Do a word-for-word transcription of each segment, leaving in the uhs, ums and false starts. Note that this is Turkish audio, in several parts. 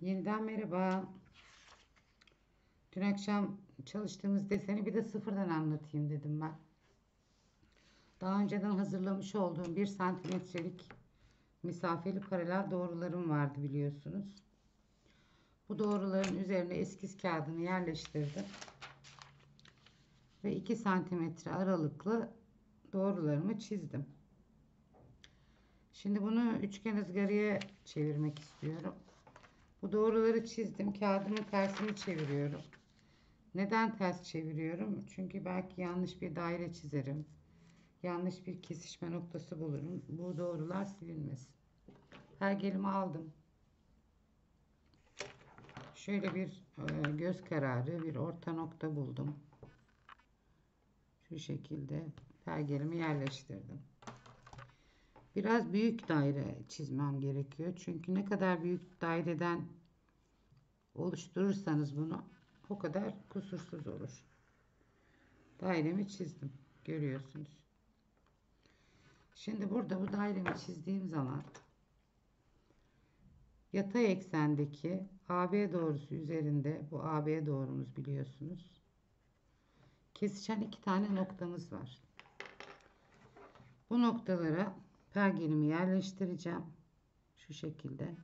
Yeniden merhaba. Dün akşam çalıştığımız deseni bir de sıfırdan anlatayım dedim ben. Daha önceden hazırlamış olduğum bir santimetrelik mesafeli paralel doğrularım vardı biliyorsunuz. Bu doğruların üzerine eskiz kağıdını yerleştirdim. Ve iki santimetre aralıklı doğrularımı çizdim. Şimdi bunu üçgen ızgaraya çevirmek istiyorum. Bu doğruları çizdim. Kağıdımın tersini çeviriyorum. Neden ters çeviriyorum? Çünkü belki yanlış bir daire çizerim. Yanlış bir kesişme noktası bulurum. Bu doğrular silinmesin. Pergelimi aldım. Şöyle bir e, göz kararı bir orta nokta buldum. Şu şekilde pergelimi yerleştirdim. Biraz büyük daire çizmem gerekiyor. Çünkü ne kadar büyük daireden oluşturursanız bunu o kadar kusursuz olur. Dairemi çizdim. Görüyorsunuz. Şimdi burada bu dairemi çizdiğim zaman yatay eksendeki A B doğrusu üzerinde, bu A B doğrumuz biliyorsunuz, kesişen iki tane noktamız var. Bu noktalara pergelimi yerleştireceğim. Şu şekilde.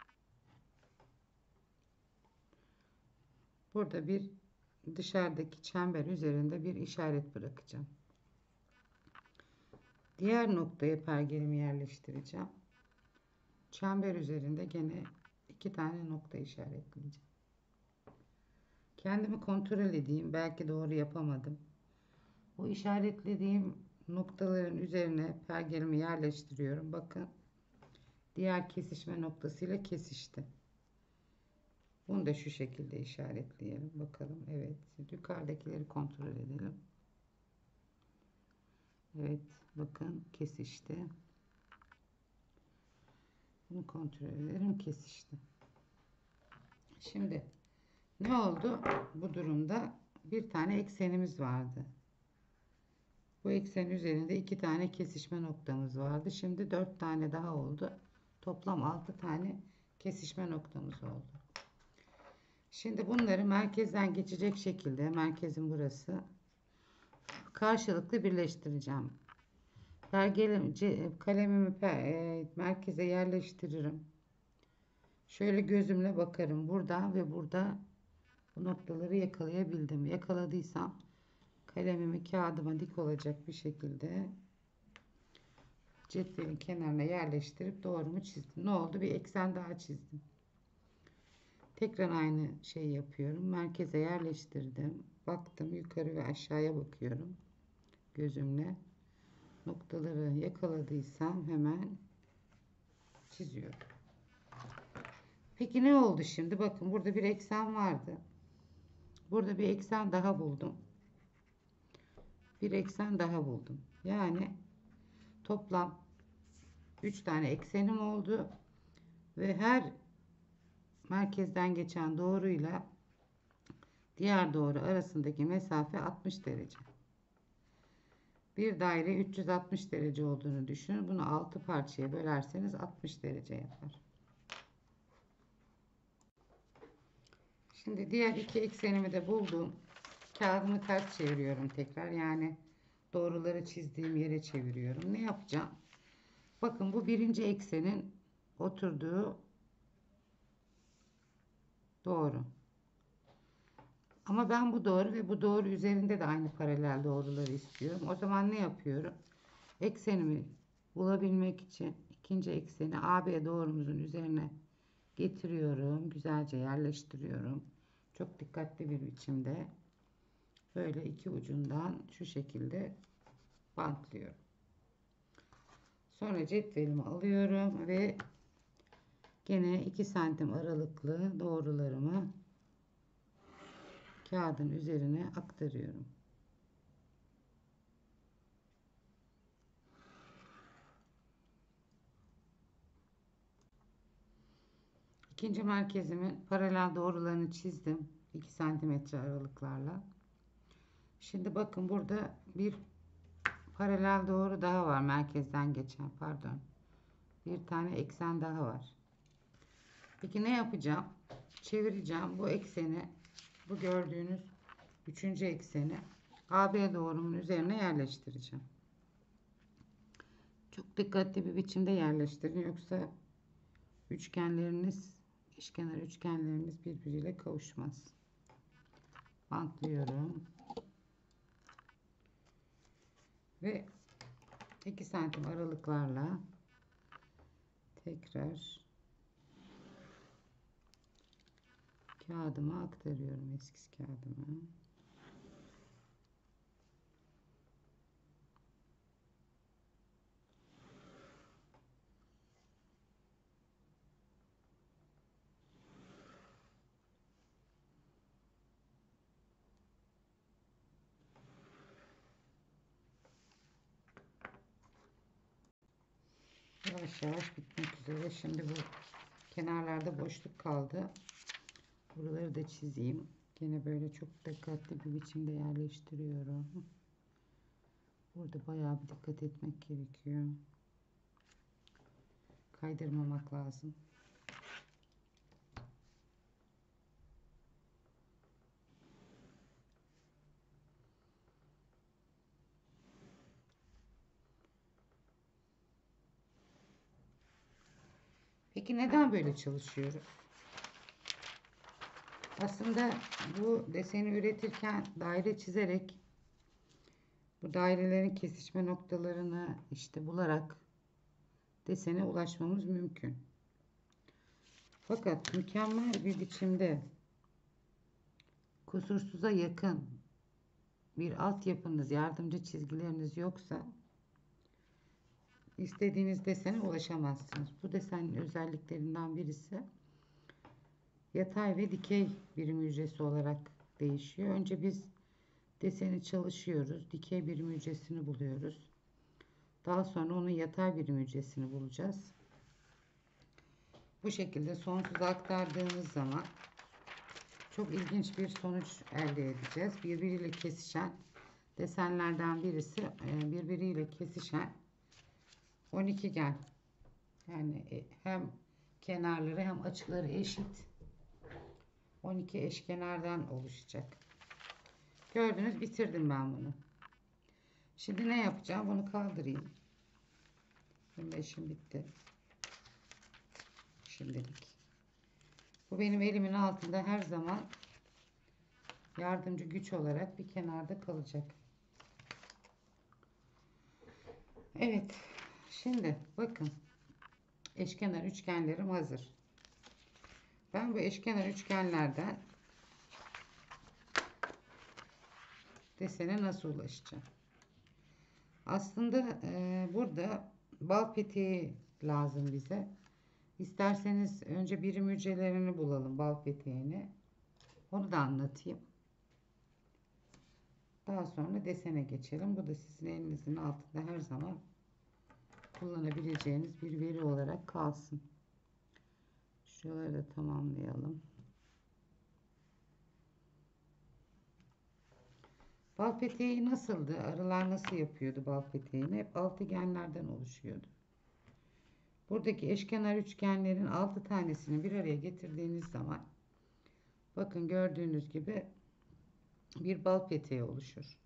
Burada bir dışarıdaki çember üzerinde bir işaret bırakacağım. Diğer noktaya pergelimi yerleştireceğim. Çember üzerinde gene iki tane nokta işaretleyeceğim. Kendimi kontrol edeyim. Belki doğru yapamadım. Bu işaretlediğim noktaların üzerine pergelimi yerleştiriyorum. Bakın. Diğer kesişme noktasıyla kesişti. Bunu da şu şekilde işaretleyelim. Bakalım. Evet. Yukarıdakileri kontrol edelim. Evet. Bakın kesişti. Bunu kontrol edelim. Kesişti. Şimdi ne oldu? Bu durumda bir tane eksenimiz vardı. Bu eksen üzerinde iki tane kesişme noktamız vardı. Şimdi dört tane daha oldu. Toplam altı tane kesişme noktamız oldu. Şimdi bunları merkezden geçecek şekilde, merkezin burası, karşılıklı birleştireceğim. Pergelim, kalemimi merkeze yerleştiririm. Şöyle gözümle bakarım. Burada ve burada bu noktaları yakalayabildim. Yakaladıysam kalemimi kağıdıma dik olacak bir şekilde cetvelin kenarına yerleştirip doğrumu çizdim. Ne oldu? Bir eksen daha çizdim. Tekrar aynı şeyi yapıyorum. Merkeze yerleştirdim. Baktım yukarı ve aşağıya bakıyorum. Gözümle. Noktaları yakaladıysam hemen çiziyorum. Peki ne oldu şimdi? Bakın burada bir eksen vardı. Burada bir eksen daha buldum. Bir eksen daha buldum. Yani toplam üç tane eksenim oldu. Ve her merkezden geçen doğruyla diğer doğru arasındaki mesafe altmış derece. Bir daire üç yüz altmış derece olduğunu düşünün. Bunu altı parçaya bölerseniz altmış derece yapar. Şimdi diğer iki eksenimi de buldum. Kağıdımı ters çeviriyorum tekrar. Yani doğruları çizdiğim yere çeviriyorum. Ne yapacağım? Bakın bu birinci eksenin oturduğu doğru. Ama ben bu doğru ve bu doğru üzerinde de aynı paralel doğruları istiyorum. O zaman ne yapıyorum? Eksenimi bulabilmek için ikinci ekseni A B doğrumuzun üzerine getiriyorum. Güzelce yerleştiriyorum. Çok dikkatli bir biçimde. Böyle iki ucundan şu şekilde bantlıyorum. Sonra cetvelimi alıyorum ve gene iki santim aralıklı doğrularımı kağıdın üzerine aktarıyorum. İkinci merkezimin paralel doğrularını çizdim. iki santimetre aralıklarla. Şimdi bakın burada bir paralel doğru daha var. Merkezden geçen, pardon. Bir tane eksen daha var. Peki ne yapacağım? çevireceğim. Bu ekseni, bu gördüğünüz üçüncü ekseni A B doğrumun üzerine yerleştireceğim. Çok dikkatli bir biçimde yerleştirin, yoksa üçgenleriniz, eşkenar üçgenleriniz birbiriyle kavuşmaz. Bantlıyorum ve iki santim aralıklarla tekrar kağıdıma aktarıyorum, eskiz kağıdıma. Yavaş yavaş bitmek üzere. Şimdi bu kenarlarda boşluk kaldı. Buraları da çizeyim. Yine böyle çok dikkatli bir biçimde yerleştiriyorum. Burada bayağı bir dikkat etmek gerekiyor. Kaydırmamak lazım. Peki neden böyle çalışıyoruz? Aslında bu deseni üretirken daire çizerek bu dairelerin kesişme noktalarını işte bularak desene ulaşmamız mümkün. Fakat mükemmel bir biçimde kusursuza yakın bir altyapınız, yardımcı çizgileriniz yoksa istediğiniz desene ulaşamazsınız. Bu desenin özelliklerinden birisi yatay ve dikey birim hücresi olarak değişiyor. Önce biz deseni çalışıyoruz. Dikey birim hücresini buluyoruz. Daha sonra onun yatay birim hücresini bulacağız. Bu şekilde sonsuza aktardığımız zaman çok ilginç bir sonuç elde edeceğiz. Birbiriyle kesişen desenlerden birisi birbiriyle kesişen on ikigen. Yani hem kenarları hem açıları eşit on iki eşkenardan oluşacak. Gördünüz, bitirdim ben bunu. Şimdi ne yapacağım? Bunu kaldırayım. Benim işim bitti. Şimdilik. Bu benim elimin altında her zaman yardımcı güç olarak bir kenarda kalacak. Evet. Şimdi bakın. Eşkenar üçgenlerim hazır. Ben bu eşkenar üçgenlerden desene nasıl ulaşacağım? Aslında e, burada bal peteği lazım bize. İsterseniz önce birim hücrelerini bulalım, bal peteğini. Onu da anlatayım. Daha sonra desene geçelim. Bu da sizin elinizin altında her zaman kullanabileceğiniz bir veri olarak kalsın. Şuraları da tamamlayalım. Bal peteği nasıldı? Arılar nasıl yapıyordu bal peteğini? Hep altıgenlerden oluşuyordu. Buradaki eşkenar üçgenlerin altı tanesini bir araya getirdiğiniz zaman bakın gördüğünüz gibi bir bal peteği oluşur.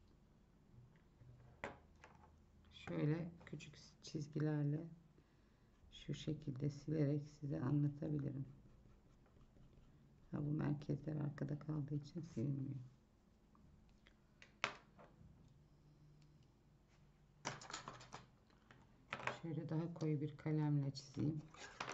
Şöyle küçük çizgilerle şu şekilde silerek size anlatabilirim. Ha, bu merkezler arkada kaldığı için silinmiyor. Şöyle daha koyu bir kalemle çizeyim.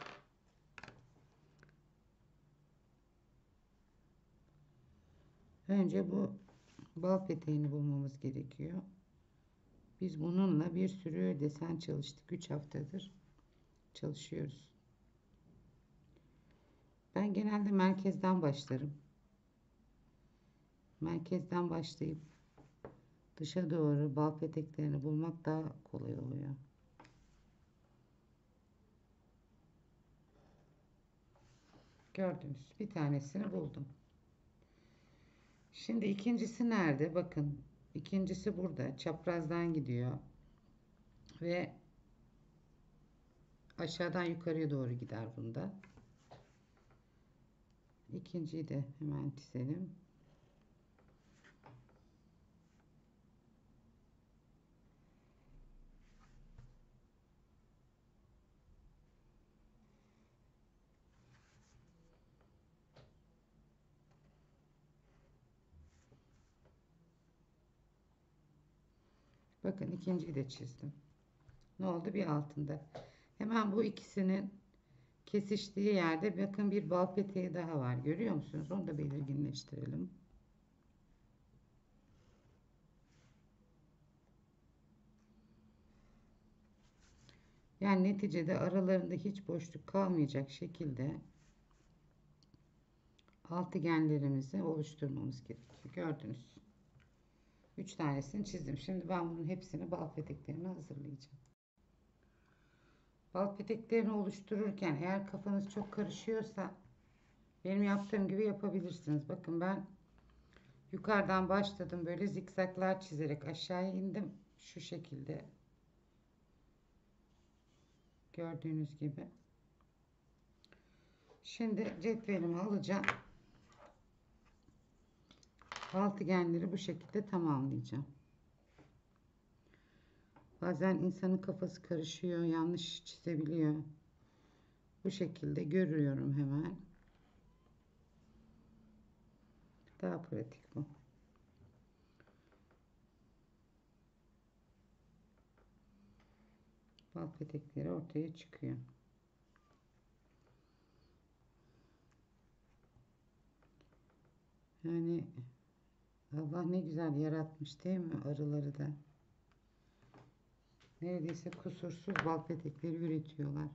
Önce bu bal peteğini bulmamız gerekiyor. Biz bununla bir sürü desen çalıştık. üç haftadır çalışıyoruz. Ben genelde merkezden başlarım. Merkezden başlayıp dışa doğru bal peteklerini bulmak daha kolay oluyor. Gördünüz. Bir tanesini buldum. Şimdi ikincisi nerede? Bakın. İkincisi burada. Çaprazdan gidiyor. Ve aşağıdan yukarıya doğru gider bunda. İkinciyi de hemen çizelim. Bakın ikinciyi de çizdim. Ne oldu? Bir altında. Hemen bu ikisinin kesiştiği yerde bakın bir bal peteği daha var. Görüyor musunuz? Onu da belirginleştirelim. Yani neticede aralarında hiç boşluk kalmayacak şekilde altıgenlerimizi oluşturmamız gerekiyor. Gördünüz. üç tanesini çizdim. Şimdi ben bunun hepsini bal peteklerini hazırlayacağım. Bal peteklerini oluştururken eğer kafanız çok karışıyorsa benim yaptığım gibi yapabilirsiniz. Bakın ben yukarıdan başladım. Böyle zikzaklar çizerek aşağıya indim. Şu şekilde. Gördüğünüz gibi. Şimdi cetvelimi alacağım. Altıgenleri bu şekilde tamamlayacağım. Bazen insanın kafası karışıyor, yanlış çizebiliyor. Bu şekilde görüyorum hemen. Daha pratik bu. Bal petekleri ortaya çıkıyor. Yani Allah ne güzel yaratmış değil mi arıları da. Neredeyse kusursuz bal petekleri üretiyorlar.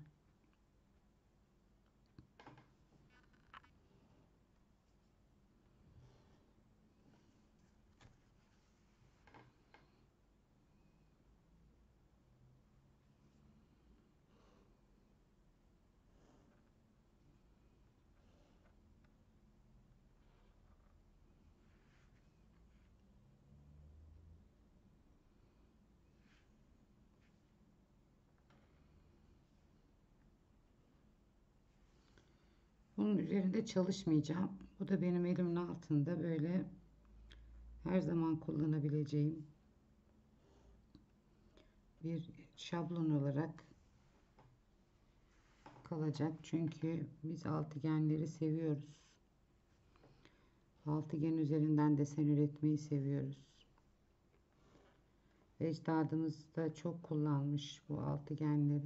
Bunun üzerinde çalışmayacağım. Bu da benim elimin altında böyle her zaman kullanabileceğim bir şablon olarak kalacak. Çünkü biz altıgenleri seviyoruz. Altıgen üzerinden desen üretmeyi seviyoruz. Ecdadımız da çok kullanmış bu altıgenleri.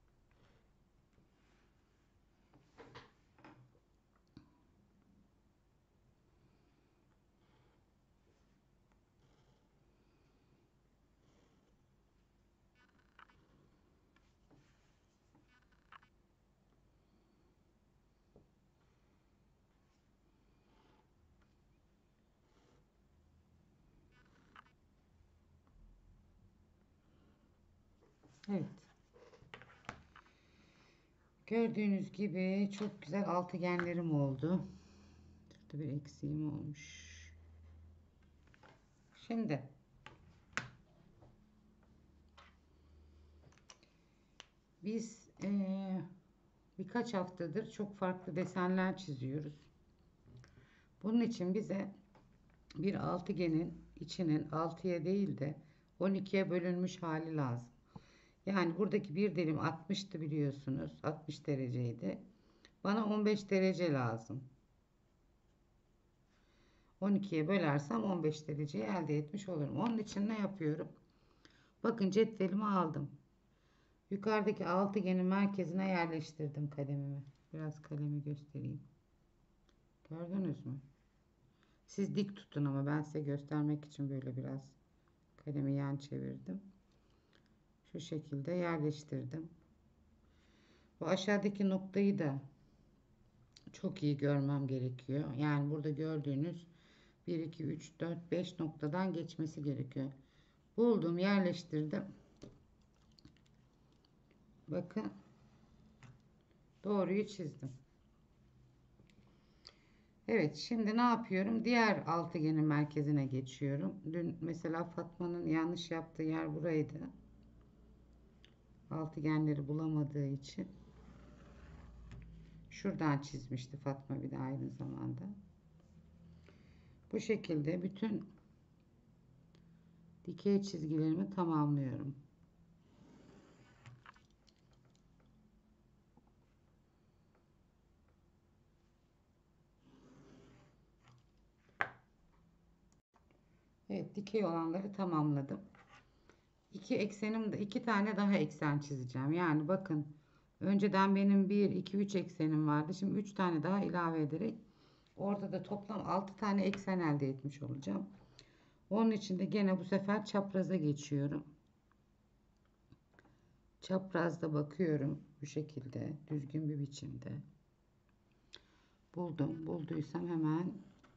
Evet. Gördüğünüz gibi çok güzel altıgenlerim oldu. Şurada bir eksiğim olmuş. Şimdi biz ee, birkaç haftadır çok farklı desenler çiziyoruz. Bunun için bize bir altıgenin içinin altıya değil de on ikiye bölünmüş hali lazım. Yani buradaki bir dilim altmıştı biliyorsunuz. altmış dereceydi. Bana on beş derece lazım. on ikiye bölersem on beş dereceyi elde etmiş olurum. Onun için ne yapıyorum? Bakın cetvelimi aldım. Yukarıdaki altıgenin merkezine yerleştirdim kalemimi. Biraz kalemi göstereyim. Gördünüz mü? Siz dik tutun ama ben size göstermek için böyle biraz kalemi yan çevirdim. Şu şekilde yerleştirdim. Bu aşağıdaki noktayı da çok iyi görmem gerekiyor. Yani burada gördüğünüz bir, iki, üç, dört, beş noktadan geçmesi gerekiyor. Buldum, yerleştirdim. Bakın doğruyu çizdim. Evet, şimdi ne yapıyorum? Diğer altıgenin merkezine geçiyorum. Dün mesela Fatma'nın yanlış yaptığı yer buraydı. Altıgenleri bulamadığı için. Şuradan çizmişti Fatma bir de aynı zamanda. Bu şekilde bütün dikey çizgilerimi tamamlıyorum. Evet, dikey olanları tamamladım. İki eksenim de iki tane daha eksen çizeceğim. Yani bakın, önceden benim bir iki üç eksenim vardı. Şimdi üç tane daha ilave ederek orada da toplam altı tane eksen elde etmiş olacağım. Onun için de gene bu sefer çapraza geçiyorum. Çaprazda bakıyorum bu şekilde düzgün bir biçimde. Buldum. Bulduysam hemen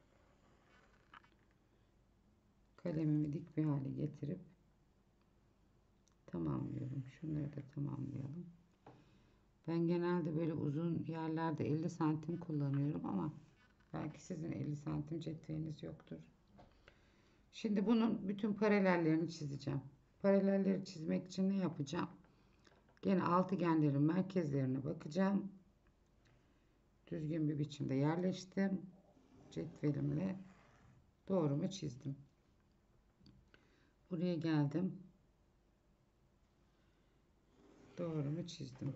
kalemimi dik bir hale getirip tamamlıyorum. Şunları da tamamlayalım. Ben genelde böyle uzun yerlerde elli santim kullanıyorum ama belki sizin elli santim cetveliniz yoktur. Şimdi bunun bütün paralellerini çizeceğim. Paralelleri çizmek için ne yapacağım? Gene altıgenlerin merkezlerine bakacağım. Düzgün bir biçimde yerleştim. Cetvelimle doğrumu çizdim. Buraya geldim. Doğrumu çizdim.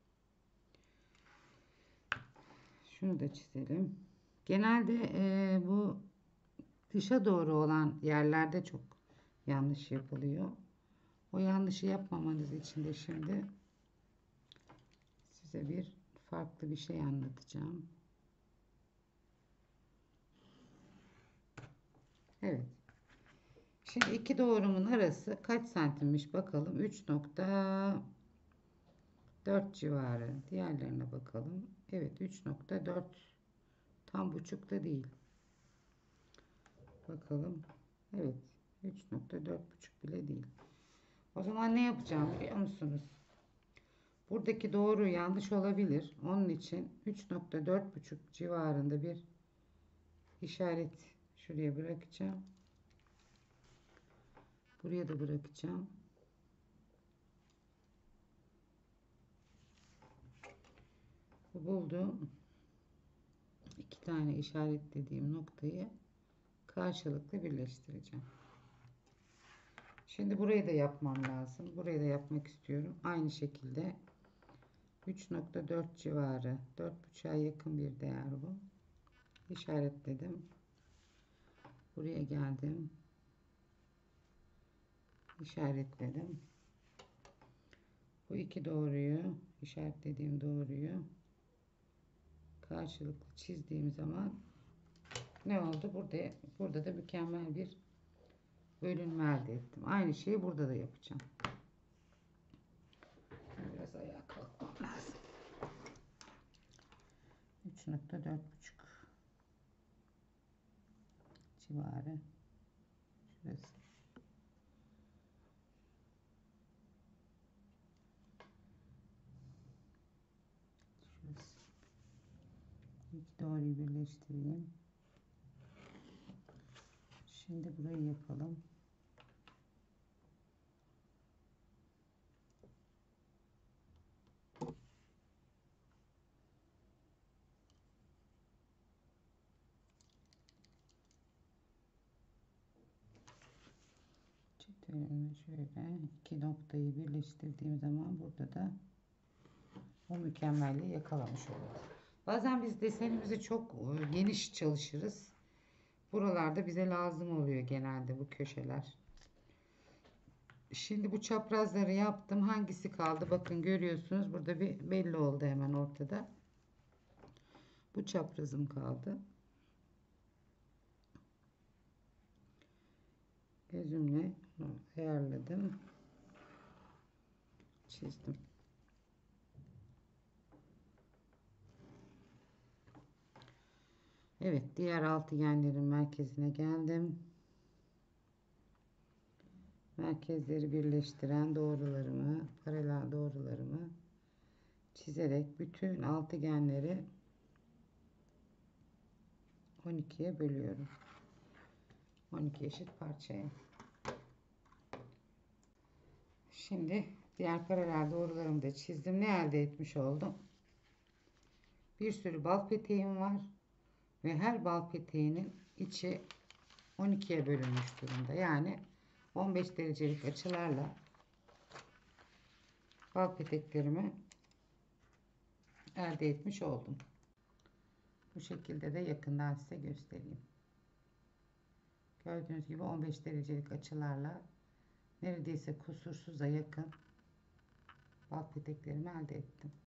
Şunu da çizelim. Genelde e, bu dışa doğru olan yerlerde çok yanlış yapılıyor. O yanlışı yapmamanız için de şimdi size bir farklı bir şey anlatacağım. Evet. Şimdi iki doğrumun arası kaç santimmiş bakalım. üç nokta dört civarı. Diğerlerine bakalım. Evet, üç nokta dört. Tam buçuk da değil. Bakalım. Evet. üç nokta dört buçuk bile değil. O zaman ne yapacağım biliyor musunuz? Buradaki doğru yanlış olabilir. Onun için üç nokta dört buçuk civarında bir işaret şuraya bırakacağım. Buraya da bırakacağım. Buldum. İki tane işaretlediğim noktayı karşılıklı birleştireceğim. Şimdi burayı da yapmam lazım. Burayı da yapmak istiyorum. Aynı şekilde üç nokta dört civarı, dört buçuğa yakın bir değer bu. İşaretledim. Buraya geldim. İşaretledim. Bu iki doğruyu, işaretlediğim doğruyu karşılıklı çizdiğim zaman ne oldu? Burada burada da mükemmel bir bölünme elde ettim. Aynı şeyi burada da yapacağım. Biraz ayağa kalkmam lazım. üç nokta dört buçuk civarı. Şurası. Şurası. İki doğruyu birleştireyim. Şimdi burayı yapalım. Çetvelimle şöyle iki noktayı birleştirdiğim zaman burada da o mükemmelliği yakalamış oluyoruz. Bazen biz desenimizi çok geniş çalışırız. Buralarda bize lazım oluyor genelde bu köşeler. Şimdi bu çaprazları yaptım. Hangisi kaldı? Bakın görüyorsunuz. Burada bir belli oldu hemen ortada. Bu çaprazım kaldı. Gözümle ayarladım. Çizdim. Evet, diğer altıgenlerin merkezine geldim. Merkezleri birleştiren doğrularımı, paralel doğrularımı çizerek bütün altıgenleri on ikiye bölüyorum. on iki eşit parçaya. Şimdi diğer paralel doğrularımı da çizdim. Ne elde etmiş oldum? Bir sürü bal peteğim var ve her bal peteğinin içi on ikiye bölünmüş durumda. Yani on beş derecelik açılarla bal peteklerimi elde etmiş oldum. Bu şekilde de yakından size göstereyim. Gördüğünüz gibi on beş derecelik açılarla neredeyse kusursuza yakın bal peteklerimi elde ettim.